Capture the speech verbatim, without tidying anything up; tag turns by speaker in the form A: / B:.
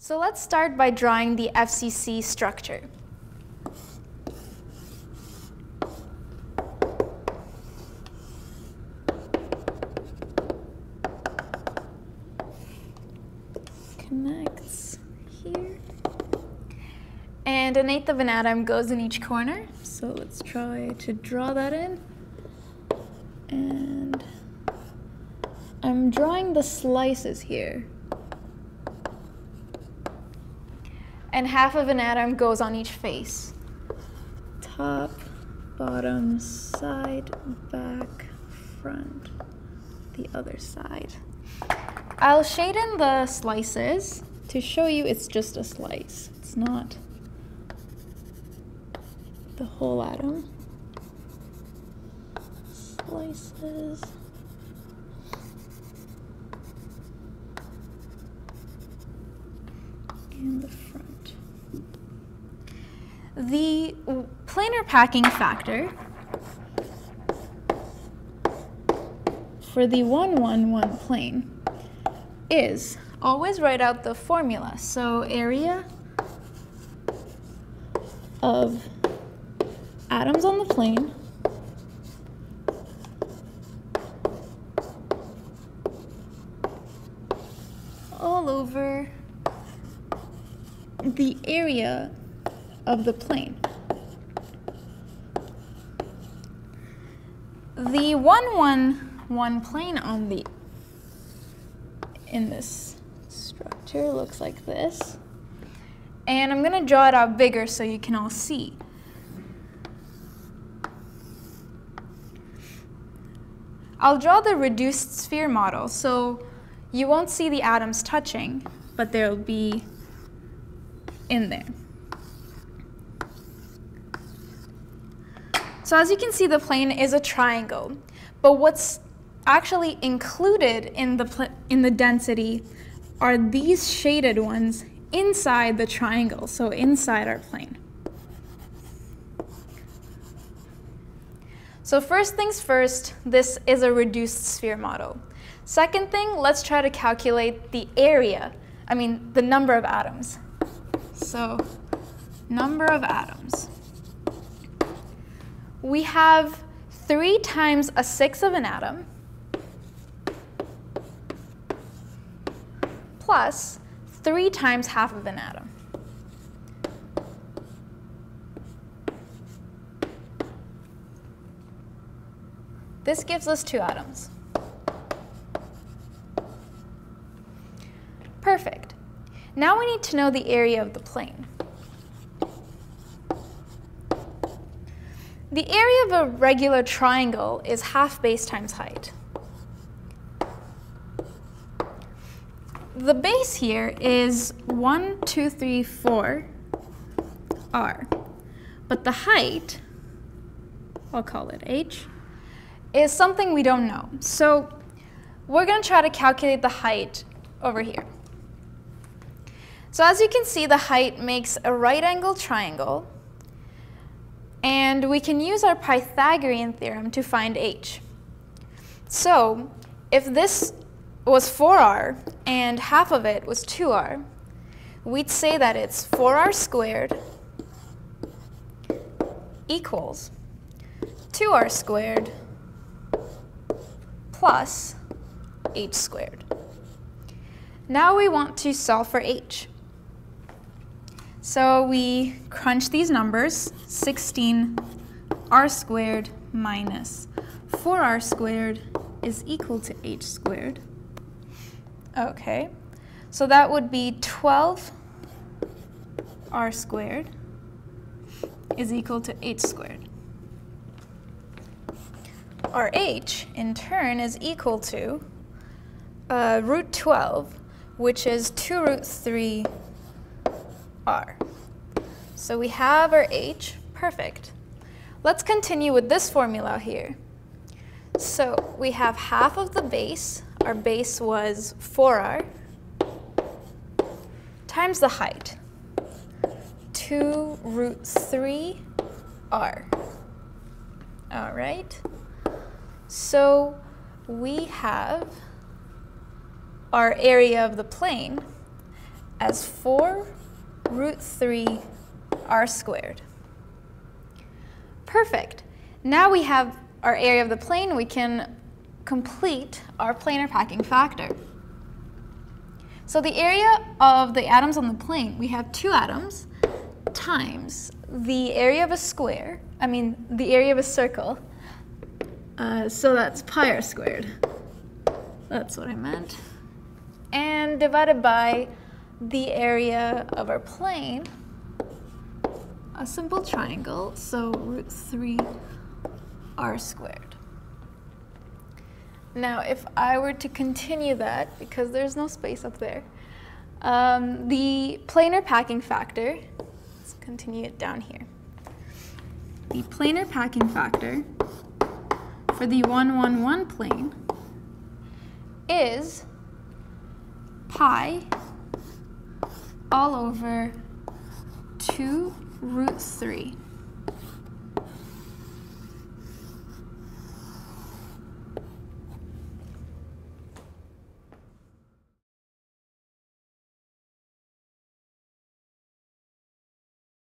A: So let's start by drawing the F C C structure. Connects here. And an eighth of an atom goes in each corner. So let's try to draw that in. And I'm drawing the slices here. And half of an atom goes on each face. Top, bottom, side, back, front, the other side. I'll shade in the slices to show you it's just a slice. It's not the whole atom. Slices. And the front. The planar packing factor for the one one one plane is, always write out the formula. So area of atoms on the plane all over the area of the plane. The one one one plane on the in this structure looks like this. And I'm going to draw it out bigger so you can all see. I'll draw the reduced sphere model, so you won't see the atoms touching, but they'll be in there. So as you can see, the plane is a triangle, but what's actually included in the, in the density are these shaded ones inside the triangle, so inside our plane. So first things first, this is a reduced sphere model. Second thing, let's try to calculate the area, I mean the number of atoms. So number of atoms. We have three times a sixth of an atom plus three times half of an atom. This gives us two atoms. Perfect. Now we need to know the area of the plane. The area of a regular triangle is half base times height. The base here is one, two, three, four, r. But the height, I'll call it h, is something we don't know. So we're going to try to calculate the height over here. So as you can see, the height makes a right-angled triangle. And we can use our Pythagorean theorem to find h. So if this was four r and half of it was two r, we'd say that it's four r squared equals two r squared plus h squared. Now we want to solve for h. So we crunch these numbers, sixteen r squared minus four r squared is equal to h squared. Okay, so that would be twelve r squared is equal to h squared. Our h, in turn, is equal to uh, root twelve, which is two root three r. So we have our h, perfect. Let's continue with this formula here. So we have half of the base, our base was four r, times the height, two root three r. All right, so we have our area of the plane as four root three r squared. Perfect. Now we have our area of the plane. We can complete our planar packing factor. So the area of the atoms on the plane, we have two atoms times the area of a square, I mean the area of a circle, uh, so that's pi r squared. That's what I meant. And divided by the area of our plane, a simple triangle, so root three r squared. Now, if I were to continue that, because there's no space up there, um, the planar packing factor, let's continue it down here. The planar packing factor for the one, one, one plane is pi all over two root three.